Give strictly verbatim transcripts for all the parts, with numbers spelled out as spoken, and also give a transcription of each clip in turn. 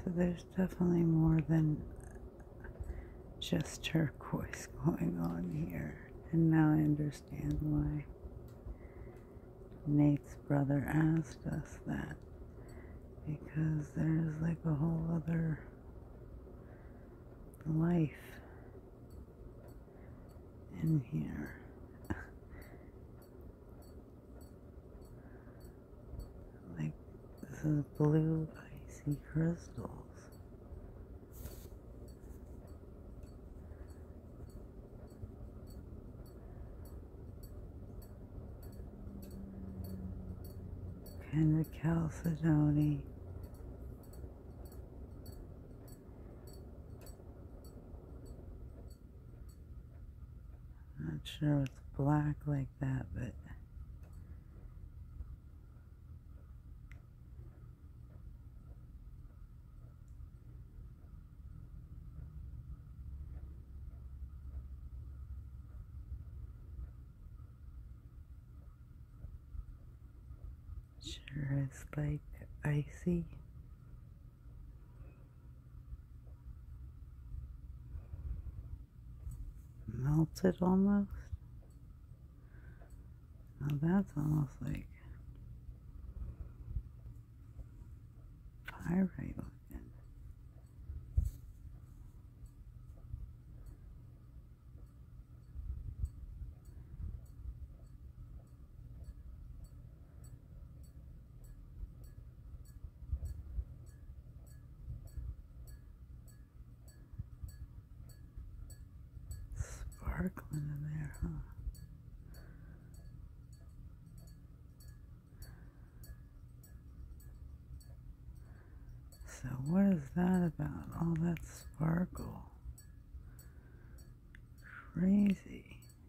So there's definitely more than just turquoise going on here. And now I understand why Nate's brother asked us that. Because there's like a whole other life in here. Like, this is blue icy crystals. Kind of Chalcedony. Not sure it's black like that, but sure it's like icy. Melted almost. Now that's almost like pyrite looking. Sparkling in there, huh? So what is that about? All that sparkle. Crazy.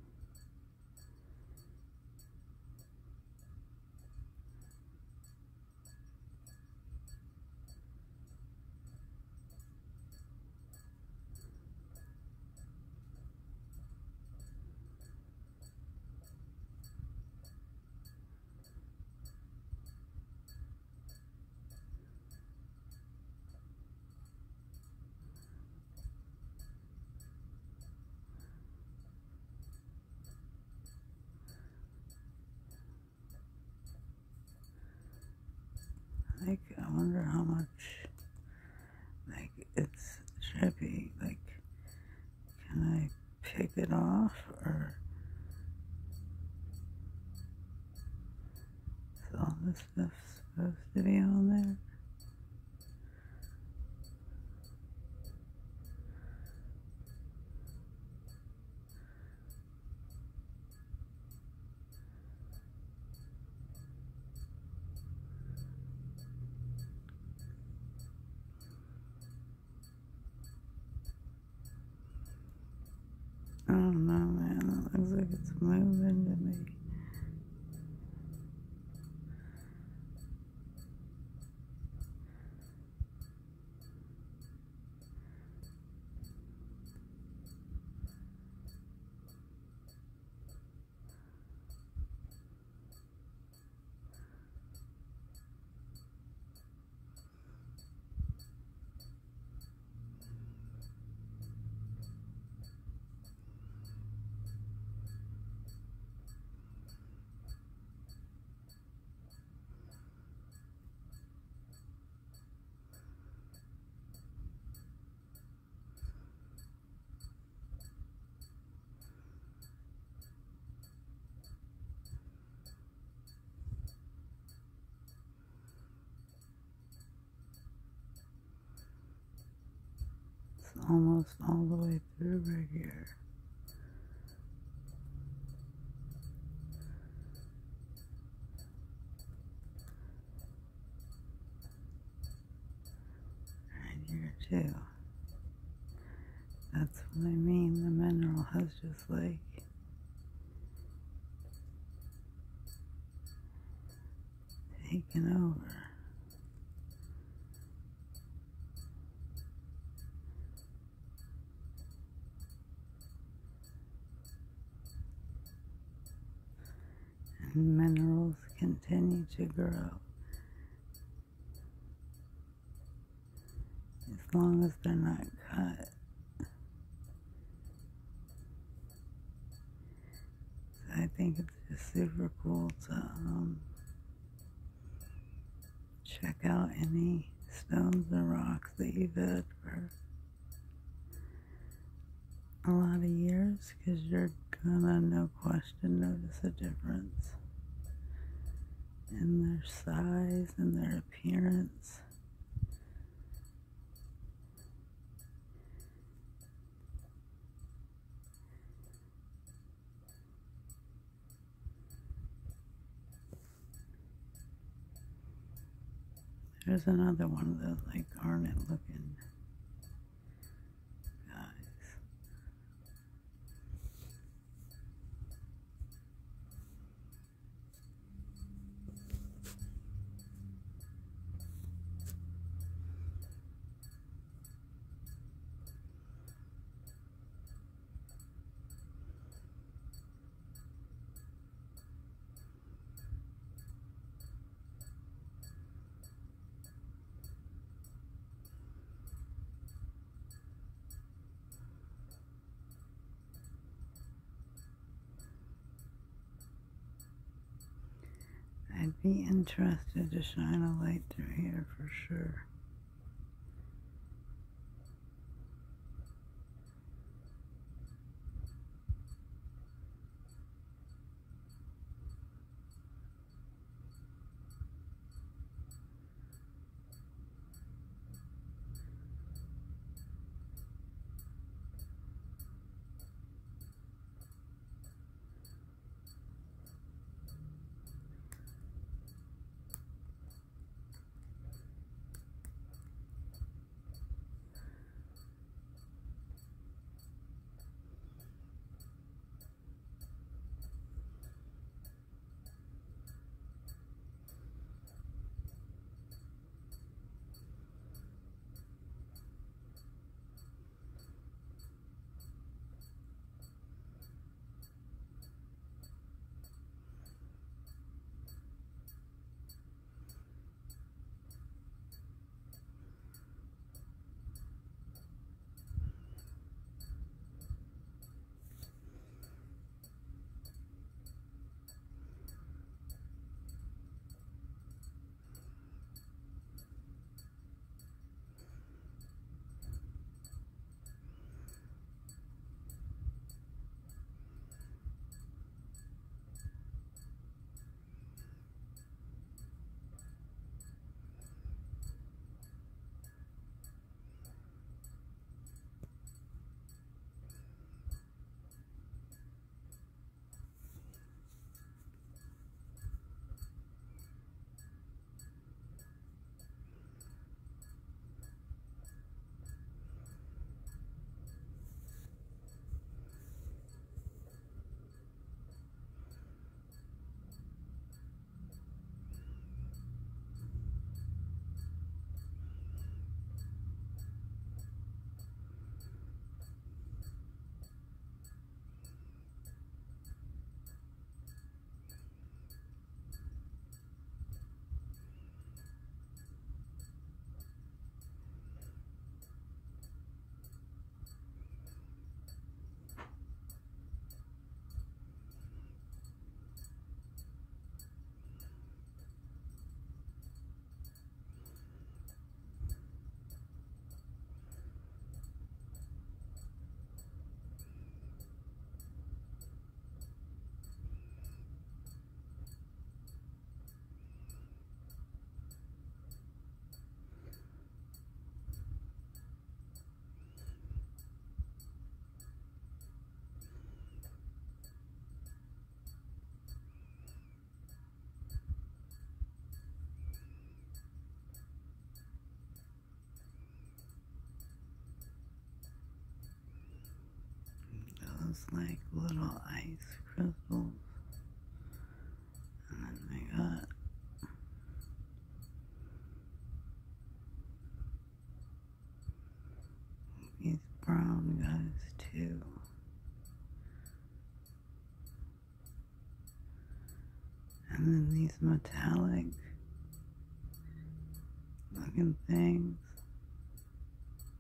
Like, I wonder how much, like, it's trippy. Like, can I pick it off, or is all this stuff supposed to be on there? I don't know, man. It looks like it's moving to me. It's almost all the way through right here. Right here too. That's what I mean. The mineral has just like taken over. And minerals continue to grow as long as they're not cut. So I think it's just super cool to um, check out any stones or rocks that you've had for a lot of years, because you're gonna, no question, notice a difference in their size and their appearance. There's another one of those like garnet looking guys. I'd be interested to shine a light through here for sure. Those like little ice crystals. And then they got these brown guys too. And then these metallic looking things.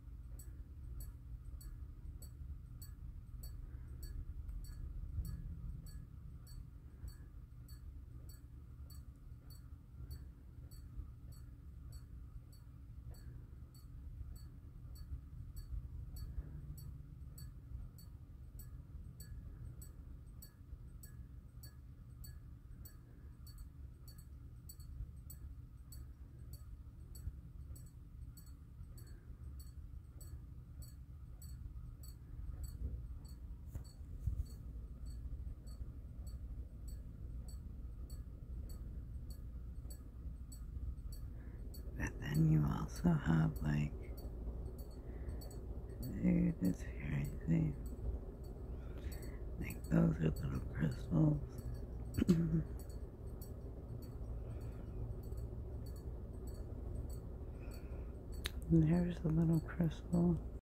also have like, dude, it's crazy. Like those are little crystals. And here's a little crystal.